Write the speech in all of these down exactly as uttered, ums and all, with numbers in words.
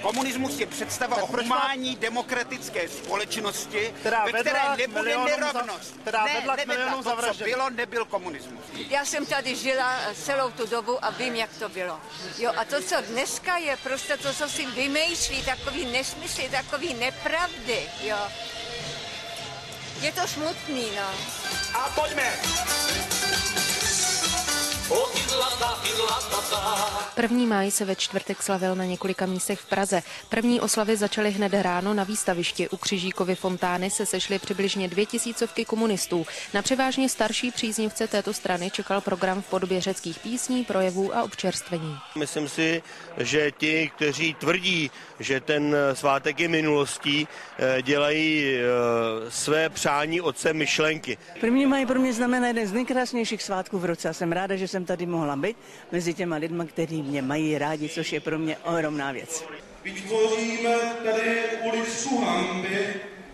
Komunismus je představa o humánní demokratické společnosti, která ve které nebude nerovnost. Za, která ne, vedla k milionům zavražděných. To, co bylo, nebyl komunismus. Já jsem tady žila celou tu dobu a vím, jak to bylo. Jo, a to, co dneska je, prostě to, co si vymýšlí, takový nesmysly, takový nepravdy, jo. Je to smutný, no. A pojďme! První máj se ve čtvrtek slavil na několika místech v Praze. První oslavy začaly hned ráno na výstavišti. U Křižíkovy fontány se sešly přibližně dvě tisícovky komunistů. Na převážně starší příznivce této strany čekal program v podobě řeckých písní, projevů a občerstvení. Myslím si, že ti, kteří tvrdí, že ten svátek je minulostí, dělají své přání otce myšlenky. První máj pro mě znamená jeden z nejkrásnějších svátků v roce a jsem ráda, že jsem tady mohla být mezi těma lidma, kteří mě mají rádi, což je pro mě ohromná věc. Vytvoříme tady uličku hanby,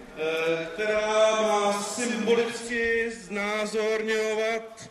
která má symbolicky znázorňovat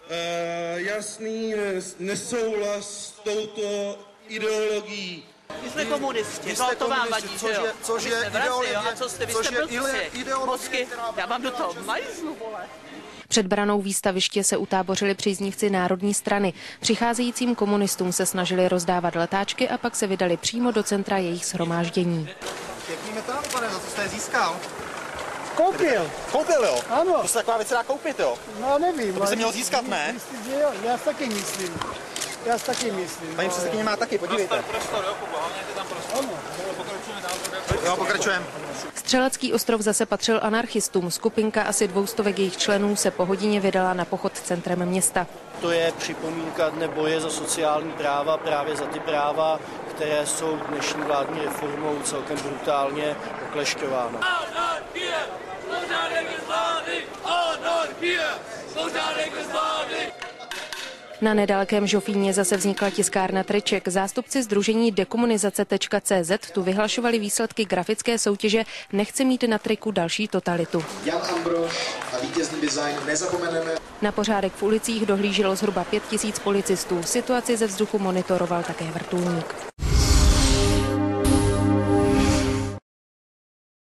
jasný nesouhlas s touto ideologií. My jsme komunisti, jste to vám komunisti, vadí, což je, což je ideologie, a co jste, vy jste blbci, já vám do toho majzlu, vole. Před branou výstaviště se utábořili příznivci Národní strany. Přicházejícím komunistům se snažili rozdávat letáčky a pak se vydali přímo do centra jejich shromáždění. Pěkný metal, pane, za co jste je získal? Koupil. Koupil, jo? Ano. To se taková věc dá koupit, jo? No nevím. To by se mělo získat, ne? Myslím, že jo, já taky myslím. Já taky myslím. Paní předsedkyně má taky, podívejte. Prostor, jo, Kubo, hlavně ty tam prostor. Ano. Pokračujeme dál. Jo, pokračujeme. Střelecký ostrov zase patřil anarchistům. Skupinka asi dvoustovek jejich členů se po hodině vydala na pochod centrem města. To je připomínka dne boje za sociální práva, právě za ty práva, které jsou dnešní vládní reformou celkem brutálně oklešťovány. Anarchie! Pořádek bez vlády! Anarchie! Pořádek bez vlády! Na nedalekém Žofíně zase vznikla tiskárna triček. Zástupci sdružení dekomunizace tečka cé zet tu vyhlašovali výsledky grafické soutěže Nechci mít na triku další totalitu. Jan Ambrož a vítězný design nezapomeneme. Na pořádek v ulicích dohlíželo zhruba pět tisíc policistů. Situaci ze vzduchu monitoroval také vrtulník.